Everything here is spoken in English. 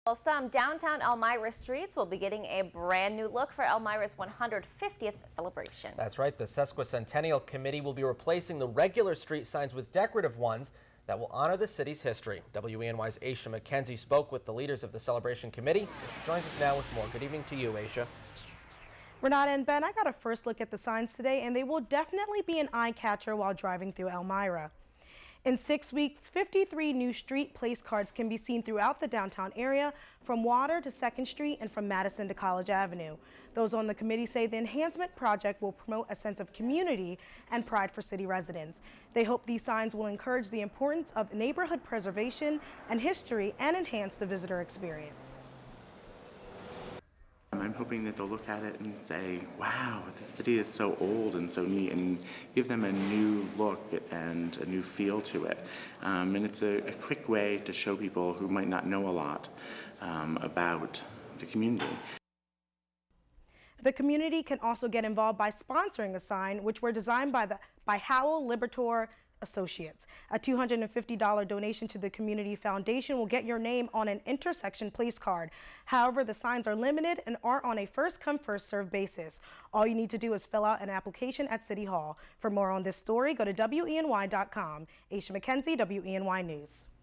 Well, some downtown Elmira streets will be getting a brand new look for Elmira's 150th celebration. That's right. The Sesquicentennial Committee will be replacing the regular street signs with decorative ones that will honor the city's history. WENY's Aisha McKenzie spoke with the leaders of the celebration committee. She joins us now with more. Good evening to you, Aisha. Renata and Ben, I got a first look at the signs today, and they will definitely be an eye catcher while driving through Elmira. In 6 weeks, 53 new street place cards can be seen throughout the downtown area, from Water to 2nd Street and from Madison to College Avenue. Those on the committee say the enhancement project will promote a sense of community and pride for city residents. They hope these signs will encourage the importance of neighborhood preservation and history and enhance the visitor experience. I'm hoping that they'll look at it and say, wow, this city is so old and so neat, and give them a new look and a new feel to it. And it's a quick way to show people who might not know a lot about the community. The community can also get involved by sponsoring a sign, which were designed by Howell Libertor Associates. A $250 donation to the Community Foundation will get your name on an intersection place card. However, the signs are limited and are on a first-come, first-served basis. All you need to do is fill out an application at City Hall. For more on this story, go to WENY.com. Aisha McKenzie, WENY News.